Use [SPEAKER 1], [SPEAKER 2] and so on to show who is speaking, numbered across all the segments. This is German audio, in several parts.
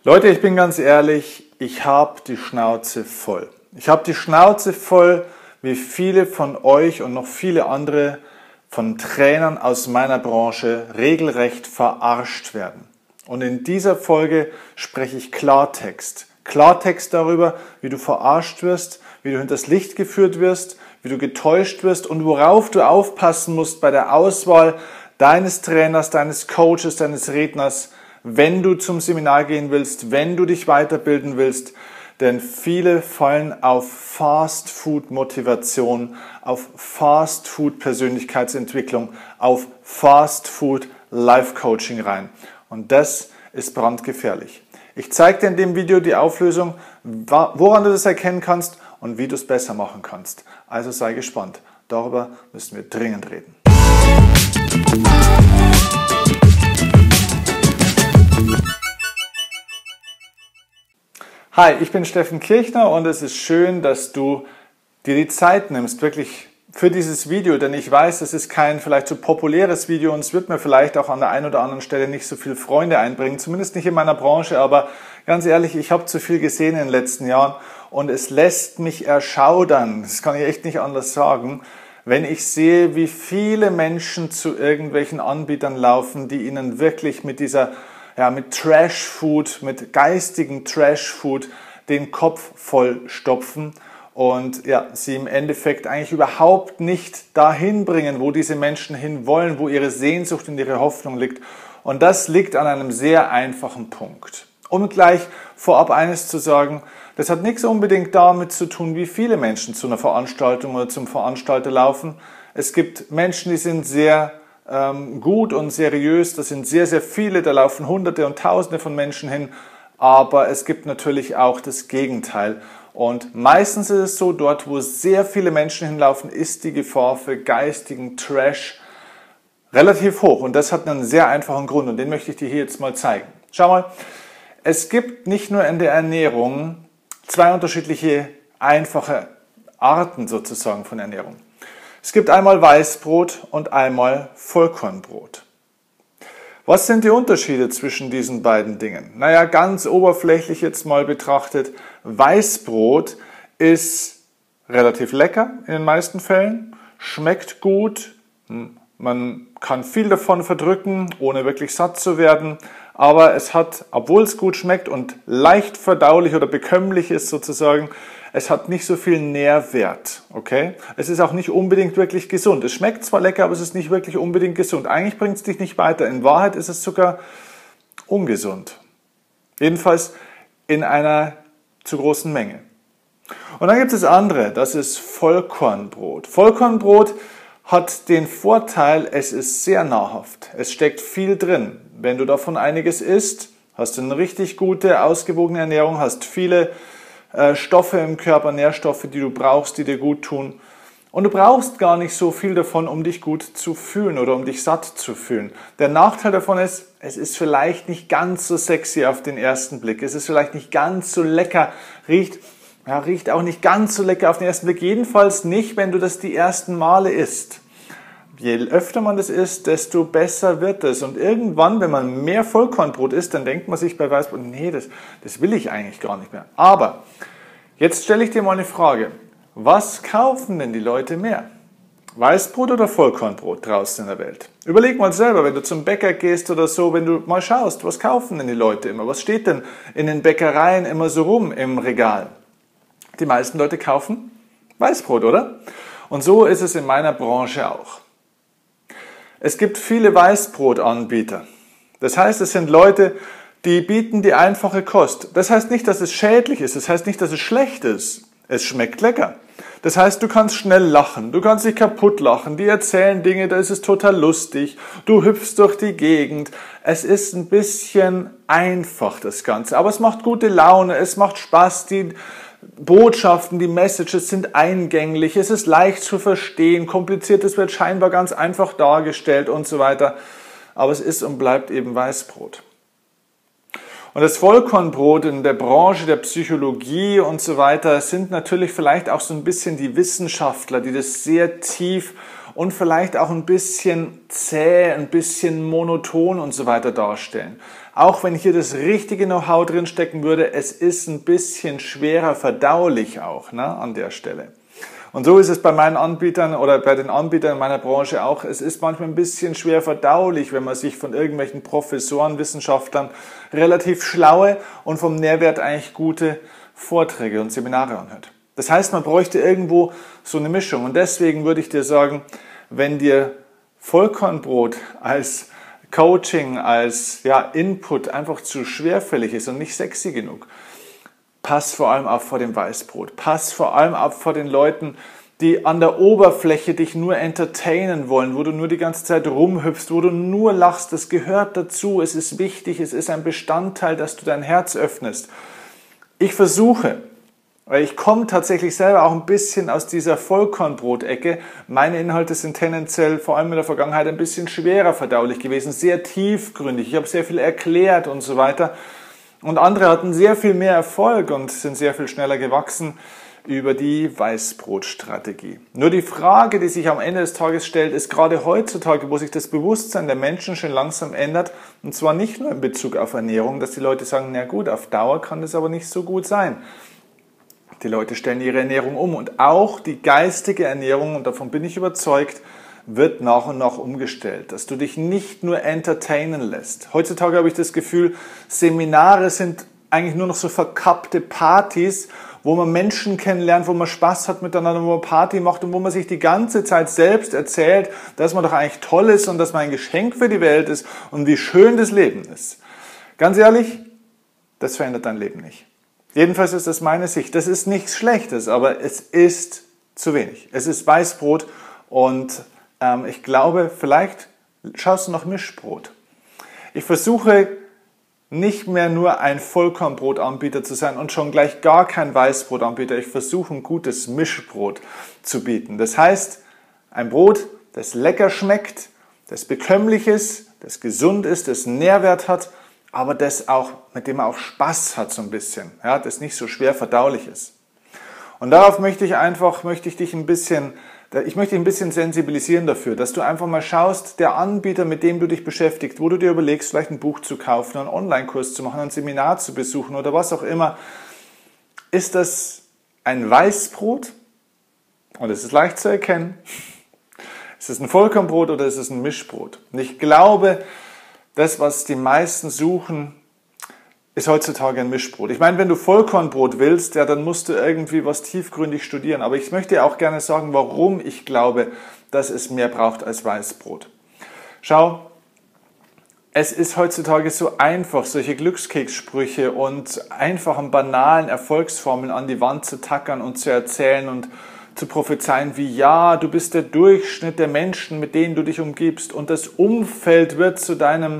[SPEAKER 1] Leute, ich bin ganz ehrlich, ich habe die Schnauze voll. Ich habe die Schnauze voll, wie viele von euch und noch viele andere von Trainern aus meiner Branche regelrecht verarscht werden. Und in dieser Folge spreche ich Klartext. Klartext darüber, wie du verarscht wirst, wie du hinters Licht geführt wirst, wie du getäuscht wirst und worauf du aufpassen musst bei der Auswahl deines Trainers, deines Coaches, deines Redners, wenn du zum Seminar gehen willst, wenn du dich weiterbilden willst. Denn viele fallen auf Fast-Food-Motivation, auf Fast-Food-Persönlichkeitsentwicklung, auf Fast-Food-Life-Coaching rein. Und das ist brandgefährlich. Ich zeige dir in dem Video die Auflösung, woran du das erkennen kannst und wie du es besser machen kannst. Also sei gespannt. Darüber müssen wir dringend reden. Hi, ich bin Steffen Kirchner und es ist schön, dass du dir die Zeit nimmst, wirklich für dieses Video, denn ich weiß, es ist kein vielleicht so populäres Video und es wird mir vielleicht auch an der einen oder anderen Stelle nicht so viele Freunde einbringen, zumindest nicht in meiner Branche, aber ganz ehrlich, ich habe zu viel gesehen in den letzten Jahren und es lässt mich erschaudern, das kann ich echt nicht anders sagen, wenn ich sehe, wie viele Menschen zu irgendwelchen Anbietern laufen, die ihnen wirklich mit mit Trash-Food, mit geistigem Trash-Food den Kopf voll stopfen und sie im Endeffekt eigentlich überhaupt nicht dahin bringen, wo diese Menschen hinwollen, wo ihre Sehnsucht und ihre Hoffnung liegt. Und das liegt an einem sehr einfachen Punkt. Um gleich vorab eines zu sagen, das hat nichts unbedingt damit zu tun, wie viele Menschen zu einer Veranstaltung oder zum Veranstalter laufen. Es gibt Menschen, die sind sehr gut und seriös, das sind sehr, sehr viele, da laufen Hunderte und Tausende von Menschen hin, aber es gibt natürlich auch das Gegenteil. Und meistens ist es so, dort wo sehr viele Menschen hinlaufen, ist die Gefahr für geistigen Trash relativ hoch. Und das hat einen sehr einfachen Grund und den möchte ich dir hier jetzt mal zeigen. Schau mal, es gibt nicht nur in der Ernährung zwei unterschiedliche einfache Arten sozusagen von Ernährung. Es gibt einmal Weißbrot und einmal Vollkornbrot. Was sind die Unterschiede zwischen diesen beiden Dingen? Naja, ganz oberflächlich jetzt mal betrachtet, Weißbrot ist relativ lecker in den meisten Fällen, schmeckt gut, man kann viel davon verdrücken, ohne wirklich satt zu werden, aber es hat, obwohl es gut schmeckt und leicht verdaulich oder bekömmlich ist sozusagen, es hat nicht so viel Nährwert, okay? Es ist auch nicht unbedingt wirklich gesund. Es schmeckt zwar lecker, aber es ist nicht wirklich unbedingt gesund. Eigentlich bringt es dich nicht weiter. In Wahrheit ist es sogar ungesund. Jedenfalls in einer zu großen Menge. Und dann gibt es das andere, das ist Vollkornbrot. Vollkornbrot hat den Vorteil, es ist sehr nahrhaft. Es steckt viel drin. Wenn du davon einiges isst, hast du eine richtig gute, ausgewogene Ernährung, hast viele Stoffe im Körper, Nährstoffe, die du brauchst, die dir gut tun. Und du brauchst gar nicht so viel davon, um dich gut zu fühlen oder um dich satt zu fühlen. Der Nachteil davon ist, es ist vielleicht nicht ganz so sexy auf den ersten Blick. Es ist vielleicht nicht ganz so lecker, riecht auch nicht ganz so lecker auf den ersten Blick. Jedenfalls nicht, wenn du das die ersten Male isst. Je öfter man das isst, desto besser wird es. Und irgendwann, wenn man mehr Vollkornbrot isst, dann denkt man sich bei Weißbrot, nee, das will ich eigentlich gar nicht mehr. Aber jetzt stelle ich dir mal eine Frage. Was kaufen denn die Leute mehr? Weißbrot oder Vollkornbrot draußen in der Welt? Überleg mal selber, wenn du zum Bäcker gehst oder so, wenn du mal schaust, was kaufen denn die Leute immer? Was steht denn in den Bäckereien immer so rum im Regal? Die meisten Leute kaufen Weißbrot, oder? Und so ist es in meiner Branche auch. Es gibt viele Weißbrotanbieter. Das heißt, es sind Leute, die bieten die einfache Kost. Das heißt nicht, dass es schädlich ist. Das heißt nicht, dass es schlecht ist. Es schmeckt lecker. Das heißt, du kannst schnell lachen. Du kannst dich kaputt lachen. Die erzählen Dinge, da ist es total lustig. Du hüpfst durch die Gegend. Es ist ein bisschen einfach, das Ganze. Aber es macht gute Laune. Es macht Spaß. Die Botschaften, die Messages sind eingänglich, es ist leicht zu verstehen, kompliziertes wird scheinbar ganz einfach dargestellt und so weiter. Aber es ist und bleibt eben Weißbrot. Und das Vollkornbrot in der Branche der Psychologie und so weiter sind natürlich vielleicht auch so ein bisschen die Wissenschaftler, die das sehr tief und vielleicht auch ein bisschen zäh, ein bisschen monoton und so weiter darstellen. Auch wenn hier das richtige Know-how drin stecken würde, es ist ein bisschen schwerer verdaulich auch, ne, an der Stelle. Und so ist es bei meinen Anbietern oder bei den Anbietern in meiner Branche auch. Es ist manchmal ein bisschen schwer verdaulich, wenn man sich von irgendwelchen Professoren, Wissenschaftlern relativ schlaue und vom Nährwert eigentlich gute Vorträge und Seminare anhört. Das heißt, man bräuchte irgendwo so eine Mischung. Und deswegen würde ich dir sagen, wenn dir Vollkornbrot als Coaching, als Input einfach zu schwerfällig ist und nicht sexy genug, pass vor allem auf vor dem Weißbrot. Pass vor allem auf vor den Leuten, die an der Oberfläche dich nur entertainen wollen, wo du nur die ganze Zeit rumhüpfst, wo du nur lachst. Das gehört dazu, es ist wichtig, es ist ein Bestandteil, dass du dein Herz öffnest. Ich versuche, weil ich komme tatsächlich selber auch ein bisschen aus dieser Vollkornbrot-Ecke. Meine Inhalte sind tendenziell vor allem in der Vergangenheit ein bisschen schwerer verdaulich gewesen, sehr tiefgründig. Ich habe sehr viel erklärt und so weiter. Und andere hatten sehr viel mehr Erfolg und sind sehr viel schneller gewachsen über die Weißbrotstrategie. Nur die Frage, die sich am Ende des Tages stellt, ist gerade heutzutage, wo sich das Bewusstsein der Menschen schon langsam ändert, und zwar nicht nur in Bezug auf Ernährung, dass die Leute sagen, na gut, auf Dauer kann das aber nicht so gut sein. Die Leute stellen ihre Ernährung um und auch die geistige Ernährung, und davon bin ich überzeugt, wird nach und nach umgestellt, dass du dich nicht nur entertainen lässt. Heutzutage habe ich das Gefühl, Seminare sind eigentlich nur noch so verkappte Partys, wo man Menschen kennenlernt, wo man Spaß hat miteinander, wo man Party macht und wo man sich die ganze Zeit selbst erzählt, dass man doch eigentlich toll ist und dass man ein Geschenk für die Welt ist und wie schön das Leben ist. Ganz ehrlich, das verändert dein Leben nicht. Jedenfalls ist das meine Sicht. Das ist nichts Schlechtes, aber es ist zu wenig. Es ist Weißbrot und ich glaube, vielleicht schaust du nach Mischbrot. Ich versuche nicht mehr nur ein Vollkornbrotanbieter zu sein und schon gleich gar kein Weißbrotanbieter. Ich versuche ein gutes Mischbrot zu bieten. Das heißt, ein Brot, das lecker schmeckt, das bekömmlich ist, das gesund ist, das Nährwert hat, aber das auch, mit dem man auch Spaß hat so ein bisschen, ja, das nicht so schwer verdaulich ist. Und darauf möchte ich dich ein bisschen sensibilisieren dafür, dass du einfach mal schaust, der Anbieter, mit dem du dich beschäftigst, wo du dir überlegst, vielleicht ein Buch zu kaufen, einen Online-Kurs zu machen, ein Seminar zu besuchen oder was auch immer, ist das ein Weißbrot? Und es ist leicht zu erkennen. Ist es ein Vollkornbrot oder ist es ein Mischbrot? Und ich glaube, das, was die meisten suchen, ist heutzutage ein Mischbrot. Ich meine, wenn du Vollkornbrot willst, ja, dann musst du irgendwie was tiefgründig studieren. Aber ich möchte dir auch gerne sagen, warum ich glaube, dass es mehr braucht als Weißbrot. Schau, es ist heutzutage so einfach, solche Glückskekssprüche und einfachen, banalen Erfolgsformeln an die Wand zu tackern und zu erzählen und zu prophezeien wie, ja, du bist der Durchschnitt der Menschen, mit denen du dich umgibst und das Umfeld wird zu deinem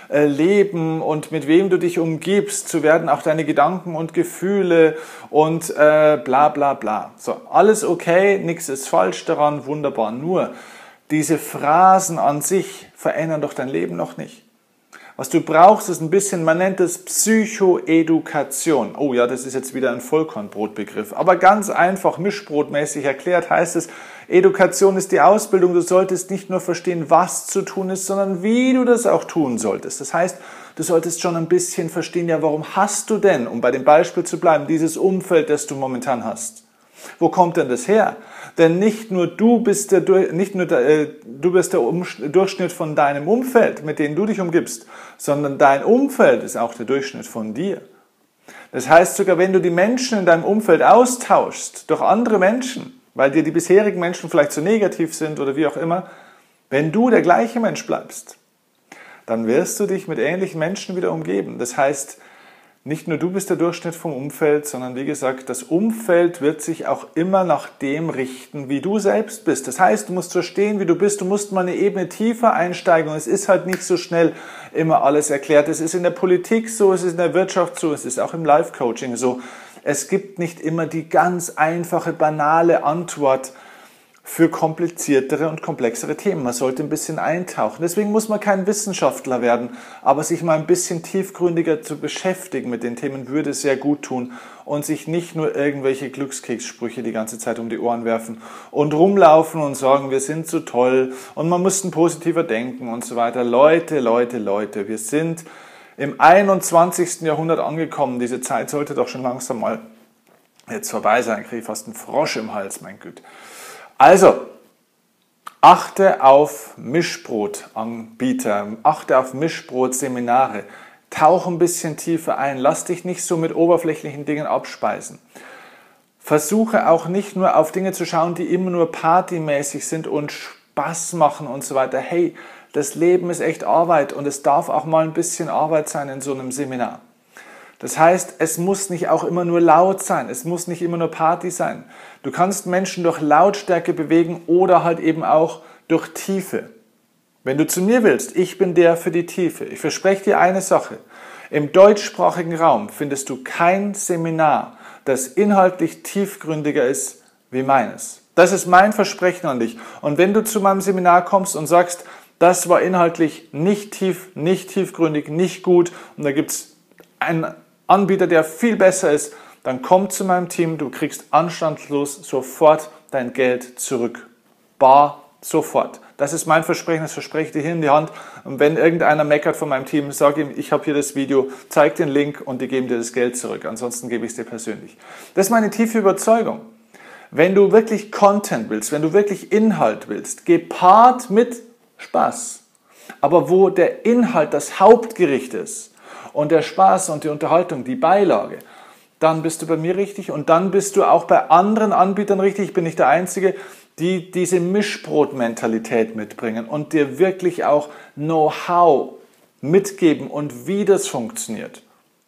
[SPEAKER 1] Leben und mit wem du dich umgibst, so werden auch deine Gedanken und Gefühle und bla bla bla. So, alles okay, nichts ist falsch daran, wunderbar. Nur diese Phrasen an sich verändern doch dein Leben noch nicht. Was du brauchst, ist ein bisschen, man nennt es Psychoedukation. Oh ja, das ist jetzt wieder ein Vollkornbrotbegriff. Aber ganz einfach, mischbrotmäßig erklärt heißt es, Edukation ist die Ausbildung. Du solltest nicht nur verstehen, was zu tun ist, sondern wie du das auch tun solltest. Das heißt, du solltest schon ein bisschen verstehen, ja, warum hast du denn, um bei dem Beispiel zu bleiben, dieses Umfeld, das du momentan hast? Wo kommt denn das her? Denn nicht nur du bist der Durchschnitt von deinem Umfeld, mit dem du dich umgibst, sondern dein Umfeld ist auch der Durchschnitt von dir. Das heißt, sogar wenn du die Menschen in deinem Umfeld austauschst durch andere Menschen, weil dir die bisherigen Menschen vielleicht zu negativ sind oder wie auch immer, wenn du der gleiche Mensch bleibst, dann wirst du dich mit ähnlichen Menschen wieder umgeben. Das heißt, nicht nur du bist der Durchschnitt vom Umfeld, sondern wie gesagt, das Umfeld wird sich auch immer nach dem richten, wie du selbst bist. Das heißt, du musst verstehen, wie du bist, du musst mal eine Ebene tiefer einsteigen und es ist halt nicht so schnell immer alles erklärt. Es ist in der Politik so, es ist in der Wirtschaft so, es ist auch im Life-Coaching so. Es gibt nicht immer die ganz einfache, banale Antwort für kompliziertere und komplexere Themen. Man sollte ein bisschen eintauchen. Deswegen muss man kein Wissenschaftler werden, aber sich mal ein bisschen tiefgründiger zu beschäftigen mit den Themen würde sehr gut tun und sich nicht nur irgendwelche Glückskekssprüche die ganze Zeit um die Ohren werfen und rumlaufen und sagen, wir sind so toll und man muss positiver denken und so weiter. Leute, wir sind im 21. Jahrhundert angekommen. Diese Zeit sollte doch schon langsam mal jetzt vorbei sein. Ich kriege fast einen Frosch im Hals, mein Gott. Also, achte auf Mischbrotanbieter, achte auf Mischbrotseminare, tauch ein bisschen tiefer ein, lass dich nicht so mit oberflächlichen Dingen abspeisen. Versuche auch nicht nur auf Dinge zu schauen, die immer nur partymäßig sind und Spaß machen und so weiter. Hey, das Leben ist echt Arbeit und es darf auch mal ein bisschen Arbeit sein in so einem Seminar. Das heißt, es muss nicht auch immer nur laut sein, es muss nicht immer nur Party sein. Du kannst Menschen durch Lautstärke bewegen oder halt eben auch durch Tiefe. Wenn du zu mir willst, ich bin der für die Tiefe. Ich verspreche dir eine Sache. Im deutschsprachigen Raum findest du kein Seminar, das inhaltlich tiefgründiger ist wie meines. Das ist mein Versprechen an dich. Und wenn du zu meinem Seminar kommst und sagst, das war inhaltlich nicht tiefgründig, nicht gut und da gibt es einen Anbieter, der viel besser ist, dann komm zu meinem Team, du kriegst anstandslos sofort dein Geld zurück. Bar sofort. Das ist mein Versprechen, das verspreche ich dir hier in die Hand. Und wenn irgendeiner meckert von meinem Team, sag ihm, ich habe hier das Video, zeig den Link und die geben dir das Geld zurück. Ansonsten gebe ich es dir persönlich. Das ist meine tiefe Überzeugung. Wenn du wirklich Content willst, wenn du wirklich Inhalt willst, gepaart mit Spaß, aber wo der Inhalt das Hauptgericht ist, und der Spaß und die Unterhaltung, die Beilage, dann bist du bei mir richtig und dann bist du auch bei anderen Anbietern richtig. Ich bin nicht der Einzige, die diese Mischbrot-Mentalität mitbringen und dir wirklich auch Know-how mitgeben und wie das funktioniert.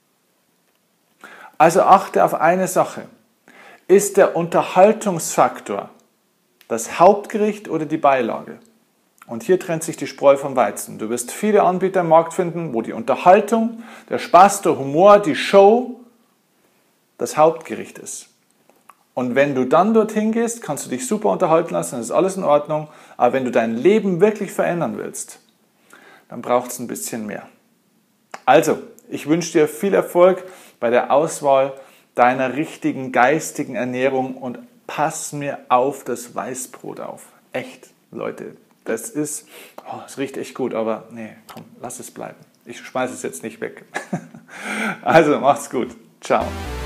[SPEAKER 1] Also achte auf eine Sache. Ist der Unterhaltungsfaktor das Hauptgericht oder die Beilage? Und hier trennt sich die Spreu vom Weizen. Du wirst viele Anbieter im Markt finden, wo die Unterhaltung, der Spaß, der Humor, die Show das Hauptgericht ist. Und wenn du dann dorthin gehst, kannst du dich super unterhalten lassen, das ist alles in Ordnung. Aber wenn du dein Leben wirklich verändern willst, dann braucht es ein bisschen mehr. Also, ich wünsche dir viel Erfolg bei der Auswahl deiner richtigen geistigen Ernährung und pass mir auf das Weißbrot auf. Echt, Leute. Das ist, es riecht echt gut, aber nee, komm, lass es bleiben. Ich schmeiße es jetzt nicht weg. Also, macht's gut. Ciao.